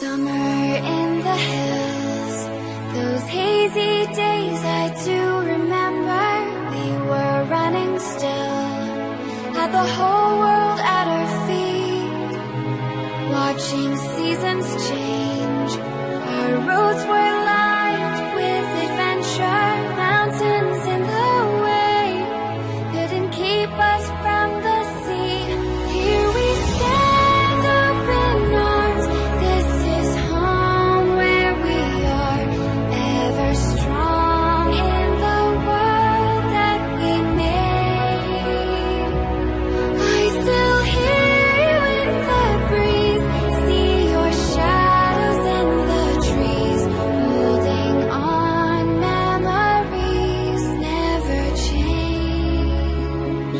Summer in the hills, those hazy days I do remember. We were running still, had the whole world at our feet, watching seasons change. Our roads were lined with adventure, mountains in the way couldn't keep us from the sea. Here we stand, open arms. This is home where we are, ever strong in the world that we made. I still hear you in the breeze, see your shadows in the trees, holding on, memories never change.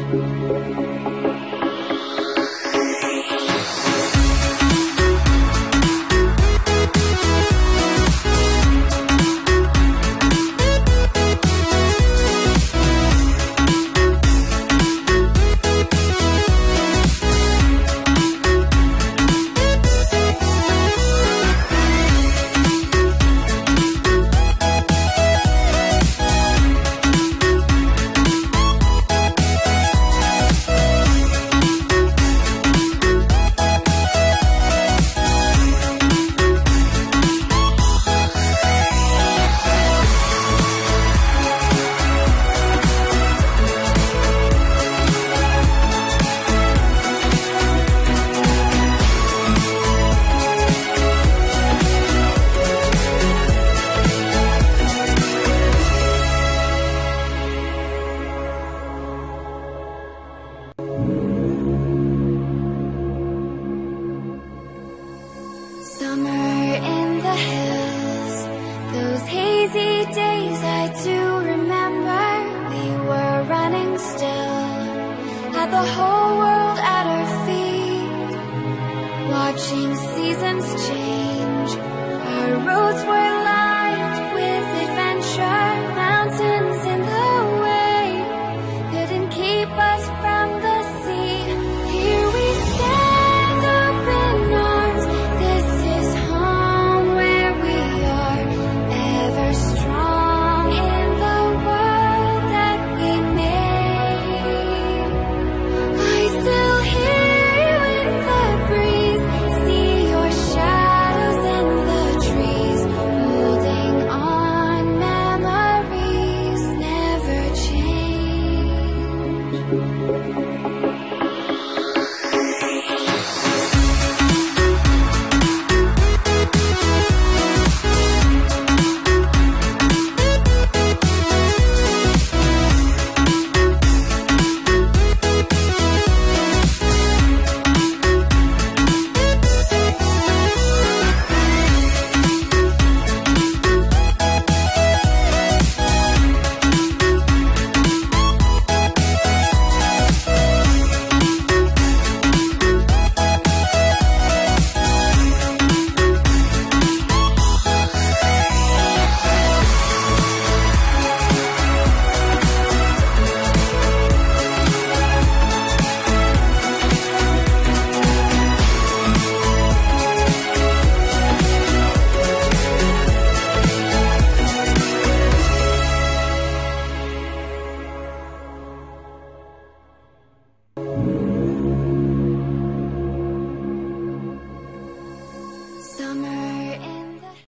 Summer in the hills, those hazy days I do remember. We were running still, had the whole world at our feet, watching seasons change.